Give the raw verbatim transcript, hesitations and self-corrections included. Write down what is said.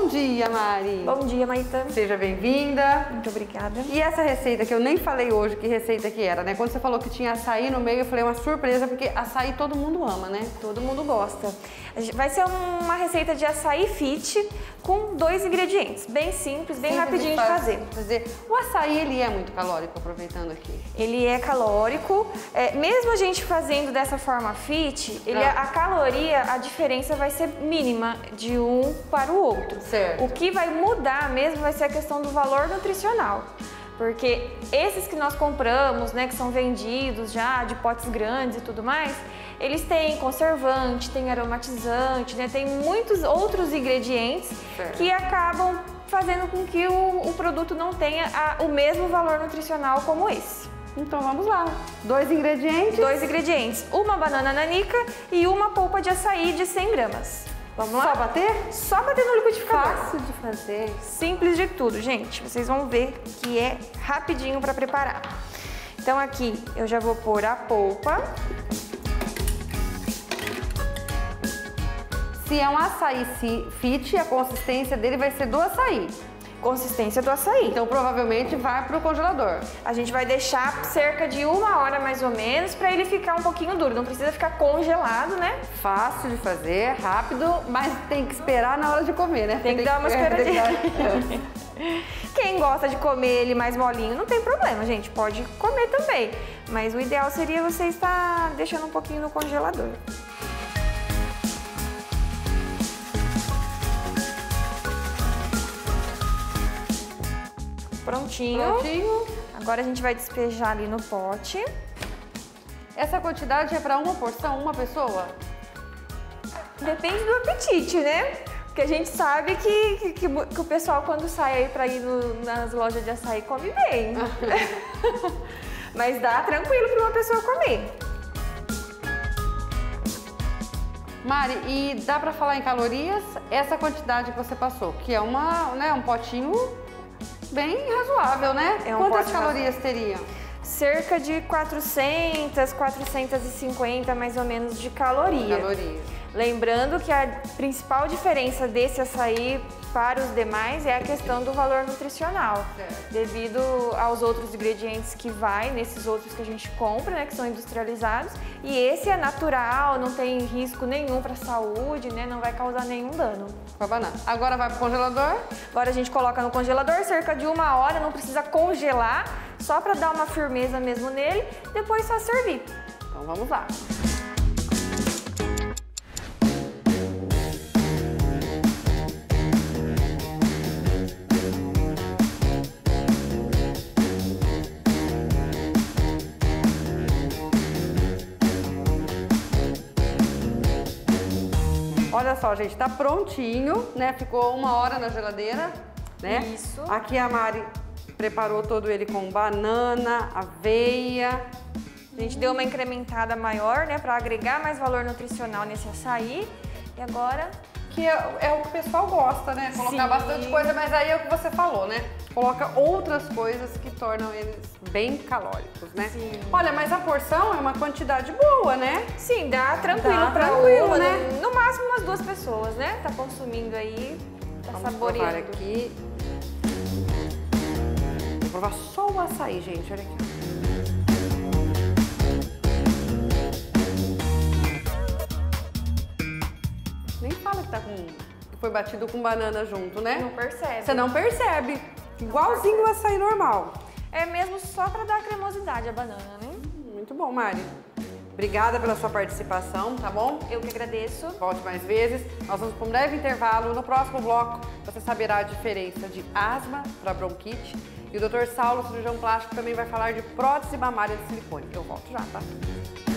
dia, Mari! Bom dia, Maíta! Seja bem-vinda! Muito obrigada! E essa receita que eu nem falei hoje, que receita que era, né? Quando você falou que tinha açaí no meio, eu falei uma surpresa, porque açaí todo mundo ama, né? Todo mundo gosta. Vai ser uma receita de açaí fit com dois ingredientes, bem simples, bem Simples rapidinho de, de fazer. fazer. O açaí, ele é muito calórico, aproveitando aqui. Ele é calórico, é, mesmo a gente fazendo dessa forma fit, ele, Ah. a caloria, a diferença vai ser mínima de um para o outro. Certo. O que vai mudar mesmo vai ser a questão do valor nutricional. Porque esses que nós compramos, né, que são vendidos já de potes grandes e tudo mais, eles têm conservante, têm aromatizante, né, tem muitos outros ingredientes certo. que acabam fazendo com que o, o produto não tenha a, o mesmo valor nutricional como esse. Então vamos lá. Dois ingredientes. Dois ingredientes, uma banana nanica e uma polpa de açaí de cem gramas. Vamos lá? Só bater? Só bater no liquidificador. Fácil de fazer. Simples de tudo, gente. Vocês vão ver que é rapidinho para preparar. Então aqui eu já vou pôr a polpa. Se é um açaí fit, a consistência dele vai ser do açaí. Consistência do açaí. Então provavelmente vai pro congelador. A gente vai deixar cerca de uma hora mais ou menos para ele ficar um pouquinho duro. Não precisa ficar congelado, né? Fácil de fazer, rápido, mas tem que esperar na hora de comer, né? Tem que dar uma esperadinha. Quem gosta de comer ele mais molinho, não tem problema, gente. Pode comer também. Mas o ideal seria você estar deixando um pouquinho no congelador. Prontinho. Prontinho. Agora a gente vai despejar ali no pote. Essa quantidade é para uma porção, uma pessoa? Depende do apetite, né? Porque a gente sabe que, que, que o pessoal quando sai aí pra ir no, nas lojas de açaí come bem. Mas dá tranquilo para uma pessoa comer. Mari, e dá para falar em calorias? Essa quantidade que você passou, que é uma, né, um potinho bem razoável, né? É um Quantas pote calorias teriam? Cerca de quatrocentas, quatrocentas e cinquenta mais ou menos de caloria. Calorias. Lembrando que a principal diferença desse açaí para os demais é a questão do valor nutricional, certo. Devido aos outros ingredientes que vai nesses outros que a gente compra, né, que são industrializados, e esse é natural, não tem risco nenhum para a saúde, né, não vai causar nenhum dano. Com a banana. Agora vai pro congelador? Agora a gente coloca no congelador cerca de uma hora, não precisa congelar, só para dar uma firmeza mesmo nele, depois só servir. Então vamos lá. Olha só, gente, tá prontinho, né? Ficou uma hora na geladeira, né? Isso. Aqui a Mari preparou todo ele com banana, aveia. A gente deu uma incrementada maior, né, para agregar mais valor nutricional nesse açaí. E agora... Que é, é o que o pessoal gosta, né? Colocar Sim. bastante coisa, mas aí é o que você falou, né? Coloca outras coisas que tornam eles bem calóricos, né? Sim. Olha, mas a porção é uma quantidade boa, né? Sim, dá tranquilo Dá para tranquilo, uma, né? No, no máximo umas duas pessoas, né? Tá consumindo aí, tá Vamos saboreando. provar aqui. Vou provar só o açaí, gente, olha aqui. Nem fala que tá com... que foi batido com banana junto, né? Não percebe. Você não percebe. Igualzinho o açaí normal. É mesmo só para dar cremosidade a banana, né? Muito bom, Mari. Obrigada pela sua participação, tá bom? Eu que agradeço. Volte mais vezes. Nós vamos para um breve intervalo. No próximo bloco, você saberá a diferença de asma para bronquite. E o doutor Saulo, cirurgião plástico, também vai falar de prótese mamária de silicone. Eu volto já, tá?